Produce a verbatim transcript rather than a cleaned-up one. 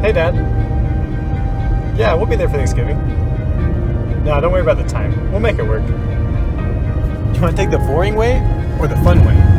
Hey, Dad. Yeah, we'll be there for Thanksgiving. No, don't worry about the time. We'll make it work. You want to take the boring way or the fun way?